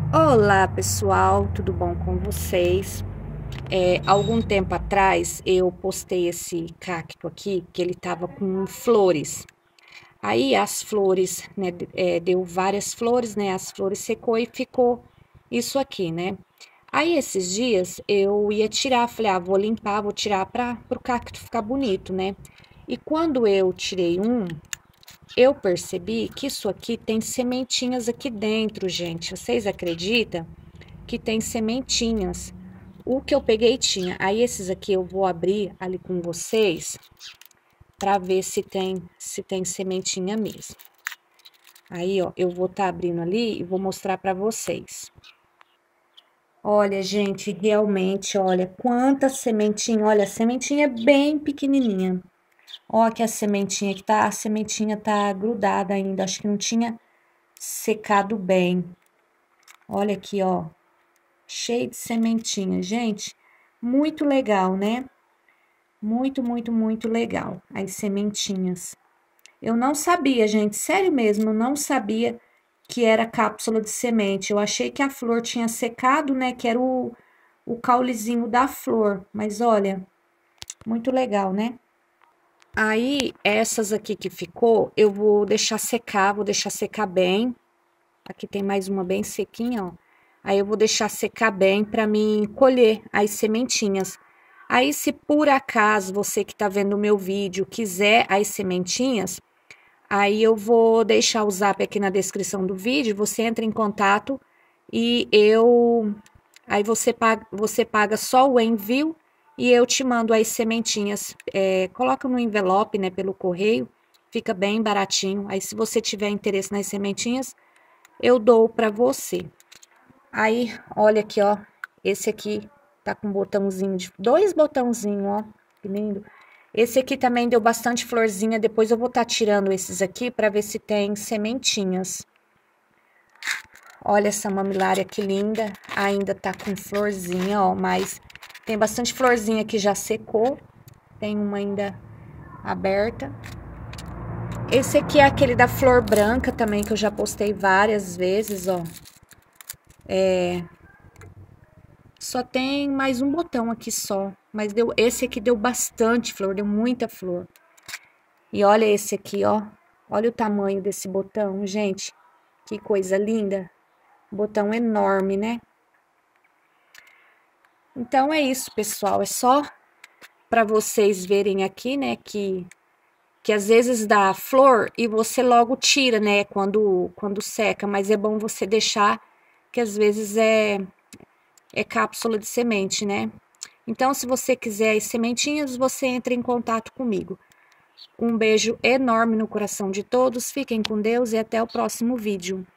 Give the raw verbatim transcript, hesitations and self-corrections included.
Olá pessoal, tudo bom com vocês? É, algum tempo atrás eu postei esse cacto aqui, que ele tava com flores. Aí as flores, né, é, deu várias flores, né, as flores secou e ficou isso aqui, né? Aí esses dias eu ia tirar, falei, ah, vou limpar, vou tirar para o cacto ficar bonito, né? E quando eu tirei um, eu percebi que isso aqui tem sementinhas aqui dentro, gente. Vocês acreditam? Que tem sementinhas. O que eu peguei tinha. Aí esses aqui eu vou abrir ali com vocês para ver se tem se tem sementinha mesmo. Aí, ó, eu vou estar tá abrindo ali e vou mostrar para vocês. Olha, gente, realmente, olha quanta sementinha. Olha, a sementinha é bem pequenininha. Ó, que a sementinha que tá, a sementinha tá grudada ainda. Acho que não tinha secado bem. Olha aqui, ó, cheio de sementinha, gente. Muito legal, né? Muito, muito, muito legal. As sementinhas. Eu não sabia, gente, sério mesmo, eu não sabia que era cápsula de semente. Eu achei que a flor tinha secado, né? Que era o, o caulezinho da flor. Mas olha, muito legal, né? Aí, essas aqui que ficou, eu vou deixar secar, vou deixar secar bem. Aqui tem mais uma bem sequinha, ó. Aí, eu vou deixar secar bem para mim colher as sementinhas. Aí, se por acaso você que tá vendo o meu vídeo quiser as sementinhas, aí eu vou deixar o zap aqui na descrição do vídeo, você entra em contato e eu... Aí você paga, você paga só o envio e eu te mando as sementinhas. É, coloca no envelope, né, pelo correio, fica bem baratinho. Aí, se você tiver interesse nas sementinhas, eu dou para você. Aí, olha aqui, ó, esse aqui tá com botãozinho de... Dois botãozinhos, ó, que lindo. Esse aqui também deu bastante florzinha, depois eu vou estar tá tirando esses aqui para ver se tem sementinhas. Olha essa mamilária que linda, ainda tá com florzinha, ó, mas tem bastante florzinha que já secou, tem uma ainda aberta. Esse aqui é aquele da flor branca também, que eu já postei várias vezes, ó. É... Só tem mais um botão aqui só, mas deu, esse aqui deu bastante flor, deu muita flor. E olha esse aqui, ó, olha o tamanho desse botão, gente, que coisa linda. Botão enorme, né? Então, é isso, pessoal. É só para vocês verem aqui, né, que, que às vezes dá flor e você logo tira, né, quando, quando seca. Mas é bom você deixar, que às vezes é, é cápsula de semente, né? Então, se você quiser as sementinhas, você entra em contato comigo. Um beijo enorme no coração de todos. Fiquem com Deus e até o próximo vídeo.